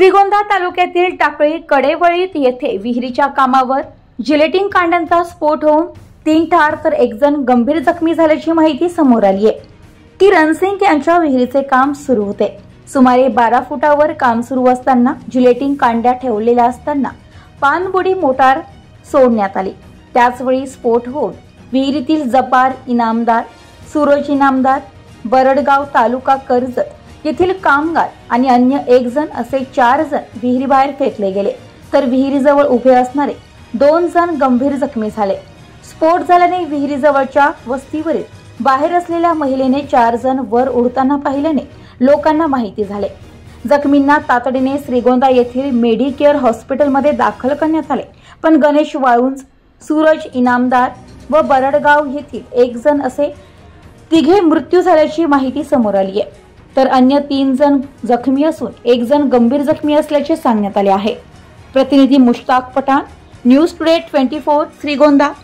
श्रीगोंदा तालुक्यातील टाकळी कडेवळीत येथे विहिरीच्या कामावर जिलेटिन कांड्यांचा स्फोट होऊन 3 ठार तर 1 जण गंभीर जखमी झाल्याची माहिती समोर आली आहे की रणसिंग यांच्या विहिरीचे काम सुरू होते। सुमारे 12 फुटावर काम सुरू असताना जिलेटिन कांड्या ठेवलेल्या असताना पाणबुडी मोटार सोडण्यात आली। त्याचवेळी स्फोट होऊन विहिरीतील जपार इनामदार, सूरज इनामदार, बरडगाव तालुका कर्जत येथील कामगार आणि अन्य 1 जण असे 4 जण विहिरीबाहेर फेकले गेले, तर विहिरीजवळ उभे असणारे 2 जण गंभीर जखमी झाले। स्फोट झाल्याने विहिरीजवळच्या वस्तीवरील बाहेर असलेल्या महिलेने 4 जण वर उडताना पाहिल्याने लोकांना माहिती झाले। जखमींना तातडीने श्रीगोंदा येथील मेडिकेअर हॉस्पिटलमध्ये दाखल करण्यात आले, पण गणेश वाळुंज, सूरज इनामदार व बरडगाव येथील 1 जण असे 3 मृत्यू झाल्याची माहिती समोर आली आहे, तर अन्य 3 जण जखमी असून 1 जण गंभीर जखमी असल्याचे सांगण्यात आले आहे। प्रतिनिधी मुश्ताक पठाण, न्यूज टुडे 24, श्रीगोंदा।